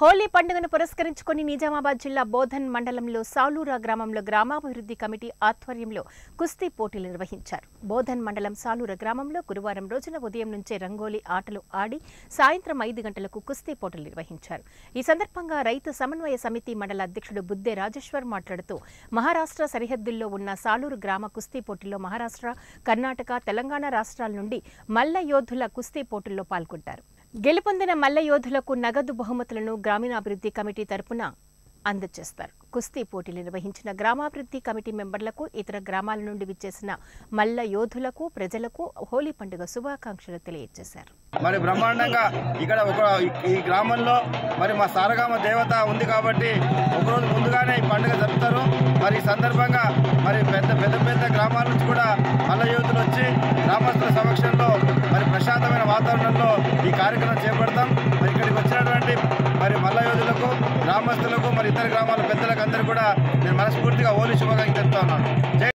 హోలీ పండుగను పురస్కరించుకొని నిజామాబాద్ జిల్లా బోధన్ మండలంలో సాలూరా గ్రామంలో గ్రామాభివృద్ధి కమిటీ ఆధ్వర్యంలో కుస్తీ పోటీలు నిర్వహించారు. బోధన్ మండలం సాలూరా గ్రామంలో గురువారం రోజున ఉదయం నుంచే రంగోలీ ఆటలు ఆడి సాయంత్రం 5 గంటలకు కుస్తీ పోటీలు నిర్వహించారు. ఈ సందర్భంగా రైతు సమన్వయ సమితి మండల అధ్యక్షుడు బుద్దే రాజేశ్వర్ మాట్లాడుతూ మహారాష్ట్ర సరిహద్దుల్లో ఉన్న సాలూరు గ్రామ కుస్తీ పోటీల్లో మహారాష్ట్ర, కర్ణాటక, తెలంగాణ రాష్ట్రాల నుండి మల్ల యోధుల కుస్తీ పోటీల్లో పాల్గొంటారు. గెలుపొందిన మల్ల యోధులకు నగదు బహుమతులను గ్రామీణాభివృద్ధి కమిటీ తరపున అందజేస్తారు. కుస్తీ పోటీలు నిర్వహించిన గ్రామాభివృద్ధి కమిటీ మెంబర్లకు, ఇతర గ్రామాల నుండి విచ్చేసిన మల్ల యోధులకు, ప్రజలకు హోలీ పండుగ శుభాకాంక్షలు తెలియజేశారు. మరి బ్రహ్మాండంగా ఇక్కడ ఈ గ్రామంలో మరి మా సారగామ దేవత ఉంది కాబట్టి ఒకరోజు ముందుగానే ఈ పండుగ జరుపుతారు. మరి ఈ సందర్భంగా మరి పెద్ద గ్రామాల నుంచి కూడా మల్ల యోధులు వచ్చి గ్రామస్తుల సమక్షంలో మరి ప్రశాంతమైన వాతావరణంలో ఈ కార్యక్రమం చేపడతాం. మరి ఇక్కడికి వచ్చినటువంటి మరి మల్ల యోధులకు, గ్రామస్తులకు, మరి ఇతర గ్రామాల పెద్దలకు అందరూ కూడా నేను మనస్ఫూర్తిగా హోలీ శుభాకాంక్షలు చెప్తా ఉన్నాను.